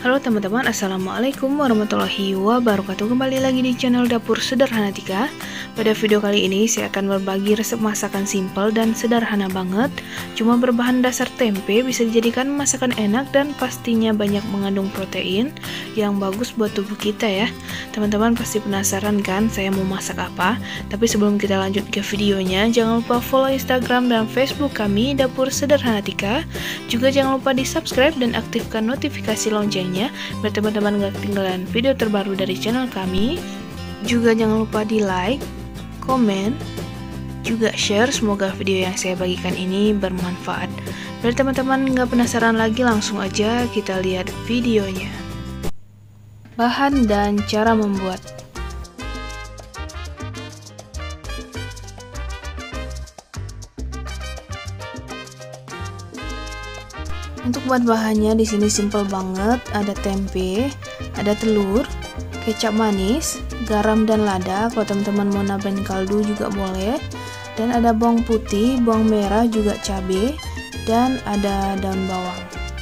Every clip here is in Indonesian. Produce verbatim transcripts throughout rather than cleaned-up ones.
Halo teman-teman, assalamualaikum warahmatullahi wabarakatuh. Kembali lagi di channel Dapur Sederhana Tika. Pada video kali ini saya akan berbagi resep masakan simple dan sederhana banget. Cuma berbahan dasar tempe, bisa dijadikan masakan enak dan pastinya banyak mengandung protein yang bagus buat tubuh kita ya. Teman-teman pasti penasaran kan saya mau masak apa? Tapi sebelum kita lanjut ke videonya, jangan lupa follow Instagram dan Facebook kami Dapur Sederhana Tika. Juga jangan lupa di subscribe dan aktifkan notifikasi lonceng biar teman-teman gak ketinggalan video terbaru dari channel kami. Juga jangan lupa di like, komen, juga share. Semoga video yang saya bagikan ini bermanfaat. Biar teman-teman gak penasaran lagi, langsung aja kita lihat videonya. Bahan dan cara membuat. Untuk buat bahannya di sini simple banget, ada tempe, ada telur, kecap manis, garam dan lada. Kalau teman-teman mau nambahin kaldu juga boleh. Dan ada bawang putih, bawang merah, juga cabai, dan ada daun bawang.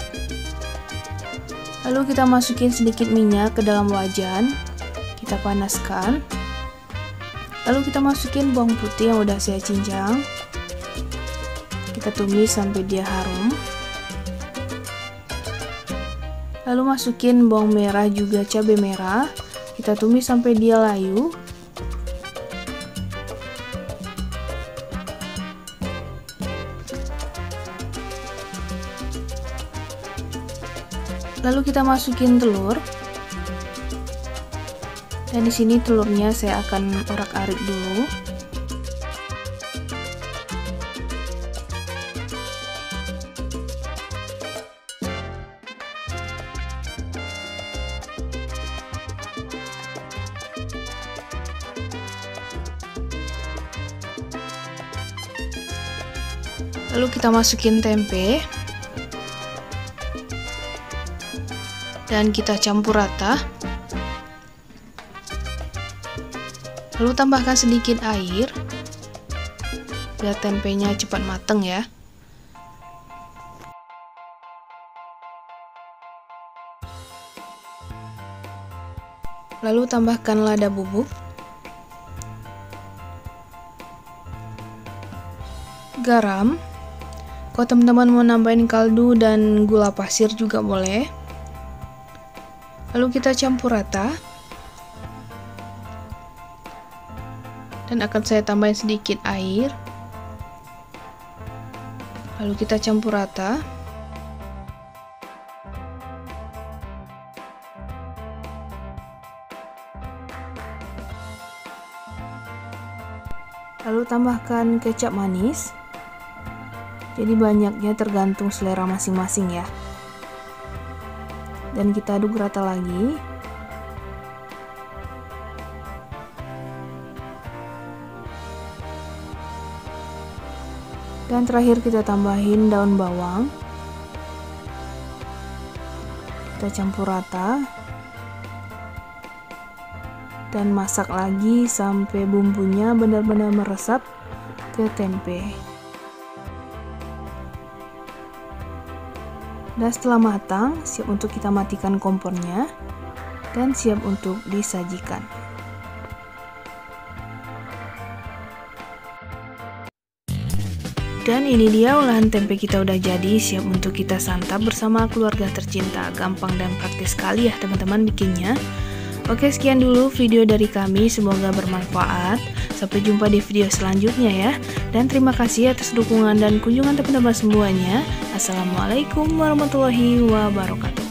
Lalu kita masukin sedikit minyak ke dalam wajan, kita panaskan. Lalu kita masukin bawang putih yang udah saya cincang, kita tumis sampai dia harum. Lalu masukin bawang merah juga cabai merah, kita tumis sampai dia layu. Lalu kita masukin telur. Dan di sini telurnya saya akan orak-arik dulu. Lalu kita masukin tempe dan kita campur rata. Lalu tambahkan sedikit air biar tempenya cepat mateng ya. Lalu tambahkan lada bubuk, garam. Kalau teman-teman mau nambahin kaldu dan gula pasir juga boleh. Lalu kita campur rata. Dan akan saya tambahin sedikit air. Lalu kita campur rata. Lalu tambahkan kecap manis. Jadi banyaknya tergantung selera masing-masing ya. Dan kita aduk rata lagi. Dan terakhir kita tambahin daun bawang. Kita campur rata. Dan masak lagi sampai bumbunya benar-benar meresap ke tempe. Dan setelah matang, siap untuk kita matikan kompornya dan siap untuk disajikan. Dan ini dia olahan tempe kita udah jadi, siap untuk kita santap bersama keluarga tercinta. Gampang dan praktis sekali ya teman-teman bikinnya. Oke, sekian dulu video dari kami, semoga bermanfaat. Sampai jumpa di video selanjutnya ya. Dan terima kasih atas dukungan dan kunjungan teman-teman semuanya. Assalamualaikum warahmatullahi wabarakatuh.